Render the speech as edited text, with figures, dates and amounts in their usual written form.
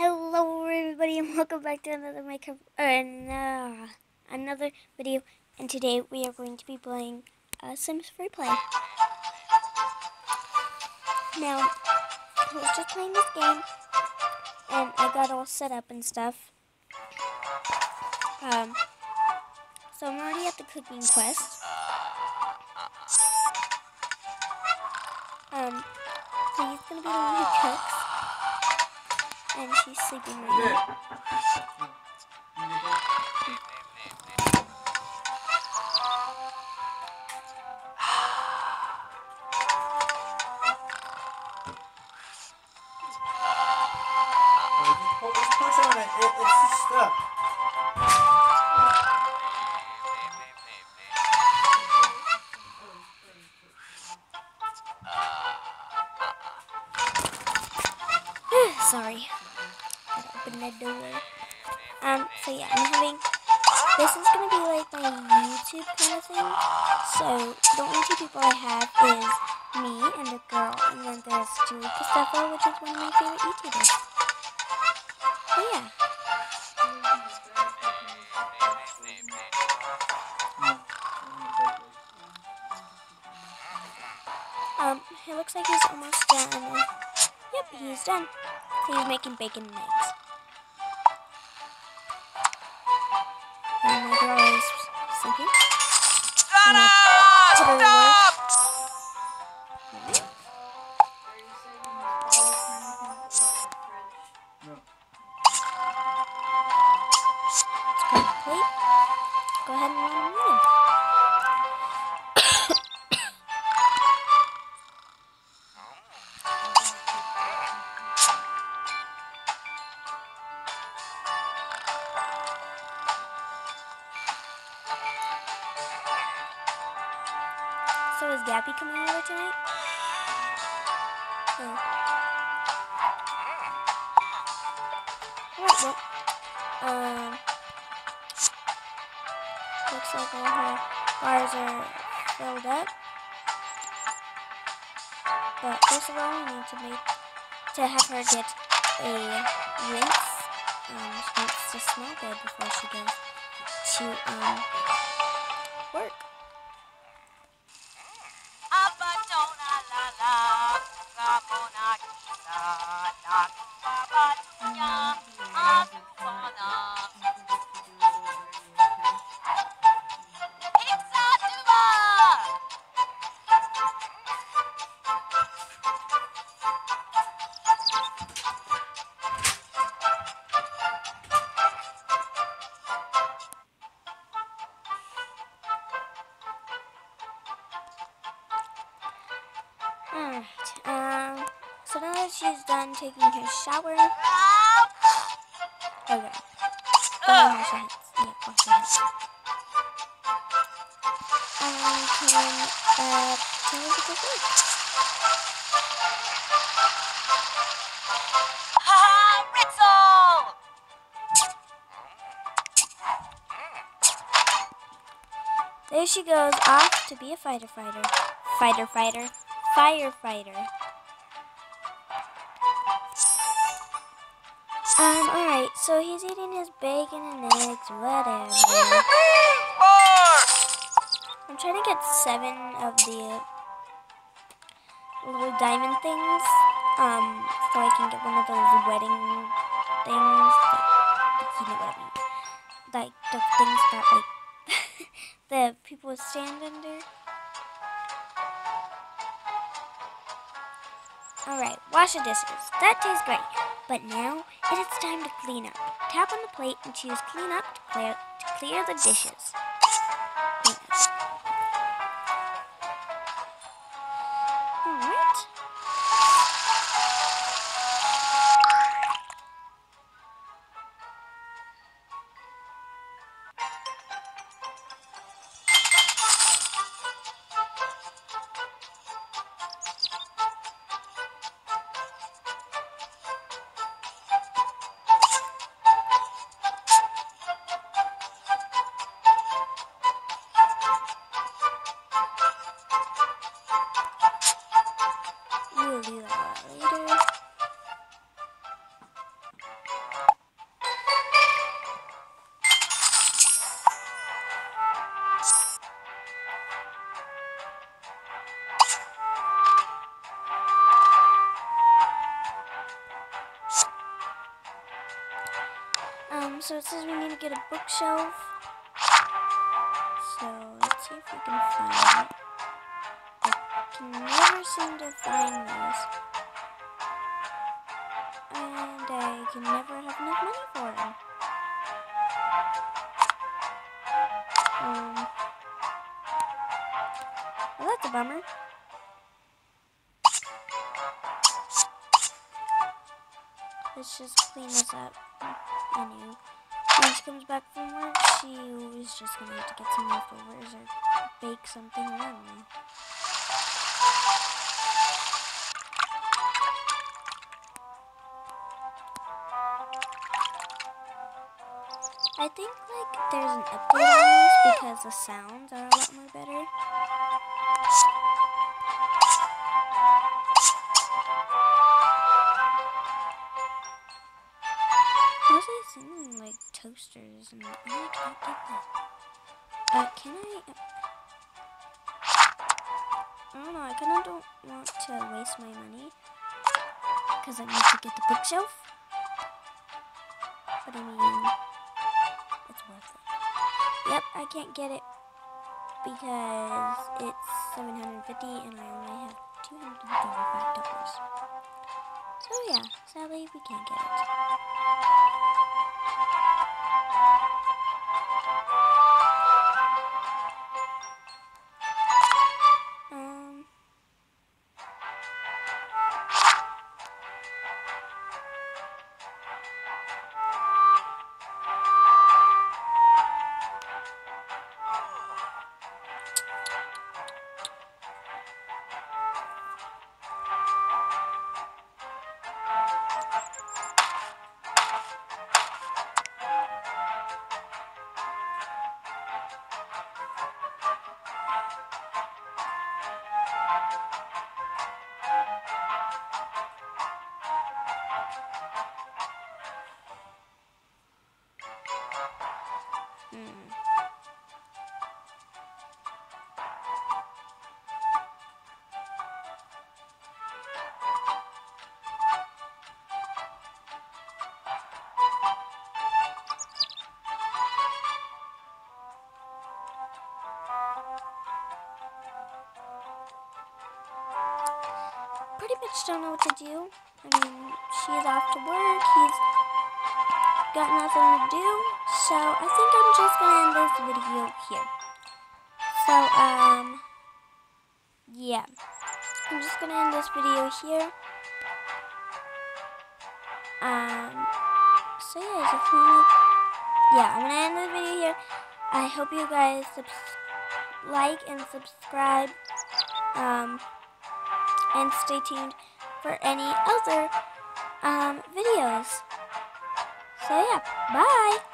Hello, everybody, and welcome back to another video. And today we are going to be playing Sims Free Play. Now, I was just playing this game, and I got all set up and stuff. So I'm already at the cooking quest. So he's gonna be the one who cooks, and she's sleeping right now. Just push on it. It's stuck. Sorry. Gotta open that door. So yeah, this is gonna be like my YouTube kind of thing. So the only two people I have is me and a girl, and then there's Julie Casteffo, which is one of my favorite YouTubers. But yeah. It looks like he's almost done. Yep, he's done. So he's making bacon and eggs. And my girl is sleeping. I'm gonna put her to work. Let's grab the plate. Go ahead and run him in. So is Gabby coming over tonight? Oh. Alright, well, looks like all her bars are filled up. But first of all, we need to have her get a rinse. She needs to smell good before she goes to work. Alright, so now that she's done taking her shower, okay, go and wash your hands. Yeah, wash your hands. Tell her to go work. There she goes, off to be a firefighter. Alright, so he's eating his bacon and eggs, whatever. I'm trying to get 7 of the little diamond things, so I can get one of those wedding things, like, you know what I mean. Like, the things that, like, the people stand under. Alright, wash the dishes. That tastes great. But now, it is time to clean up. Tap on the plate and choose clean up to clear the dishes. Clean up. Alright. So it says we need to get a bookshelf. So let's see if we can find it. I can never seem to find these. And I can never have enough money for them. Well, that's a bummer. Let's just clean this up. Anyway, when she comes back from work, she was just gonna have to get some leftovers or bake something. I don't know. I think like there's an update on this because the sounds are a lot more better. Mostly singing like toasters and I can't get that. Can I? I don't know. I kind of don't want to waste my money because I need to get the bookshelf. But I mean, it's worth it. Yep, I can't get it because it's $750 and I only have $235. So yeah, sadly we can't get it. Pretty much don't know what to do. I mean, she's off to work, he's got nothing to do, so I think I'm just gonna end this video here. So, yeah. I'm just gonna end this video here. So yeah, if you wanna, I'm gonna end the video here. I hope you guys like and subscribe, and stay tuned for any other videos. So yeah, bye!